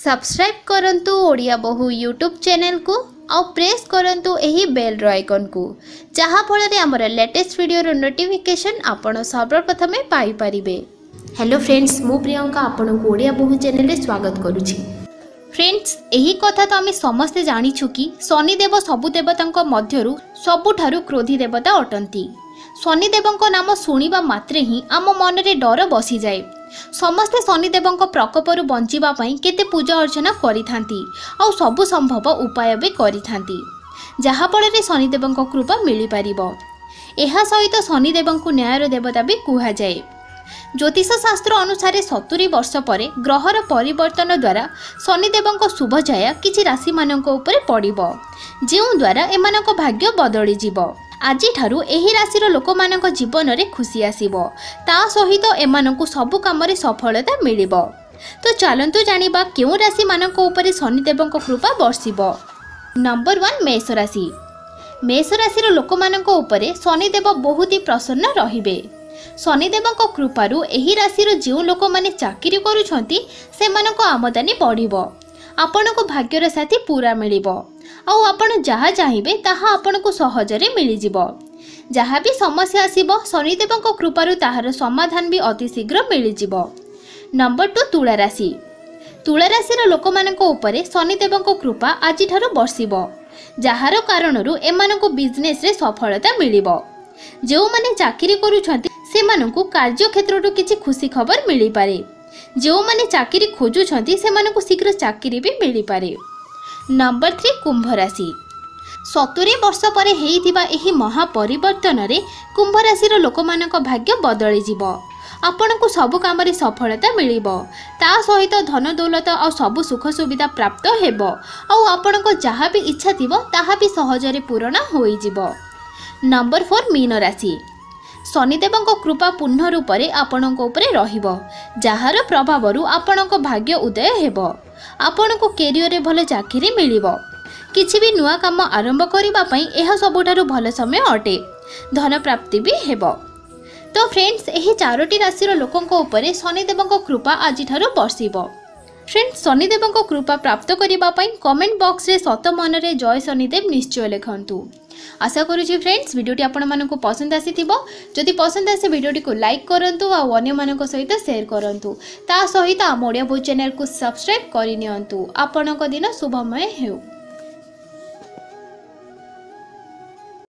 Subscribe करंतु ओडिया बहु YouTube channel को और प्रेस करंतु एही बेल आइकन को जहाँ फल आमर लेटेस्ट वीडियो नोटिफिकेशन आपण सर्वप्रथम पाई परिबे। हेलो फ्रेंड्स, मु प्रियंका आपण को ओडिया बहु चैनल रे स्वागत करुछि। फ्रेंड्स, यही कथा तो आम समस्ते जानिछु कि शनिदेव सबु देवता मध्यरु सबुठारु क्रोधी देवता अटंती। शनिदेवଙ୍କ नाम शुणिबा मात्रे ही आम मन रे डर बसी जाए। समस्ते शनिदेवଙ୍କ प्रकोपरु बंचिबा पई केते पूजा अर्चना करिथांती और सबु संभव उपाय भी करिथांती, जहा फल रे शनिदेवଙ୍କ कृपा मिली परिबो। एहा सहित शनिदेवଙ୍କୁ न्यायर देवता भी कुहा जाए। ज्योतिष शास्त्र अनुसार 70 वर्ष पर ग्रहर परिवर्तन द्वारा शनिदेवଙ୍କ शुभ छाया किछि राशि मानक ऊपर पड़िबो, जेउ द्वारा एमानक भाग्य बदली जिवो। आज ठारू एही राशिर लोक मानक जीवन रे खुशी आसीबो, ता सहित एमानकु सबु काम रे सफलता मिलिबो। तो चलंतु जानिबा केउ राशि मानक ऊपर शनिदेवଙ୍କ कृपा बर्षिबो। नंबर 1 मेष राशि। मेष राशिर लोक मानक ऊपर शनिदेव बहुत ही प्रसन्न रहिबे। शनिदेवଙ୍କ कृपारु एही राशिर जेउ लोक माने चाकरी करूछंती सेमानक आमदानी बढ़िबो। आपनको भाग्यर साथी पूरा मिलिबो और आपण जहाँ चाहिए ताहा आपनको सहजरे मिल जिवो। जहाँ भी समस्या आसीबो शनिदेवଙ୍କ कृपारु ताहार समाधान भी अति शीघ्र मिल जिवो। नंबर 2 तुला राशि। तुला राशिर लोक मानक ऊपर शनिदेवଙ୍କ कृपा आज ठारू बर्षिबो, जहार कारणरू एमाननको बिजनेस रे सफलता मिलिबो। जो माने चाकरी करूछंती सेमाननको कार्य क्षेत्ररू किछि खुशी खबर मिली पारे। जो माने चाकरी खोजुछंती सेमाननको शीघ्र चाकरी भी मिली पारे। नंबर 3 कुंभ राशि। 70 वर्ष पर हेइथिबा एही महापरिवर्तन रे कुंभ राशिर लोक मानक भाग्य बदली जिवो। आपनको सब काम रे सफलता मिलिबो, ता सहित धन दौलत और सब सुख सुविधा प्राप्त हेबो और आपनको जहाँ भी इच्छा थिबो ताहा भी सहजरे पूर्ण होई जिवो। नंबर 4 मीन राशि। शनिदेवଙ୍କ कृपा पूर्ण रूप से आपणक उपरे रहिबो, जहार प्रभावरु आपणक भाग्य उदय हेबो। आपणको कैरियर रे भल चाकरी मिलिबो। किछि भी नुआ काम आरंभ करिबा पई एहा सबुठारु भल समय अटे। धन प्राप्ति भी हेबो। तो फ्रेंड्स, एही चारोटी राशिर लोकंक उपरे शनिदेवଙ୍କ कृपा आज ठारु बर्षिबो। फ्रेंड्स, शनिदेवଙ୍କ कृपा प्राप्त करिबा पई कमेंट बॉक्स रे सत मन रे जय शनिदेव निश्चय लिखंतु। आशा करूची फ्रेंड्स वीडियोटी आपण मानकु पसंद आसीथिबो। जदि पसंद आसे वीडियोटी को लाइक करंतु आ अन्य मानक सहित शेयर करंतु। ता सहित आम ओडिया भोज चैनल को सब्सक्राइब करि नियंतु। आपणक दिन शुभमय हेउ।